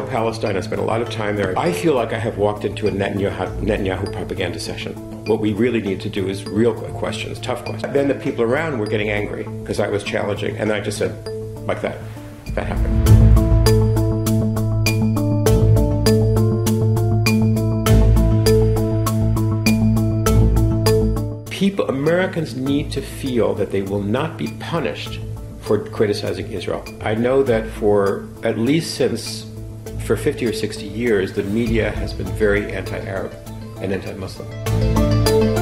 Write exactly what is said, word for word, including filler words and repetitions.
Palestine. I spent a lot of time there. I feel like I have walked into a Netanyahu, Netanyahu propaganda session. What we really need to do is real questions, tough questions. Then the people around were getting angry because I was challenging, and I just said, like that, that happened. People, Americans need to feel that they will not be punished for criticizing Israel. I know that for at least since, for fifty or sixty years, the media has been very anti-Arab and anti-Muslim.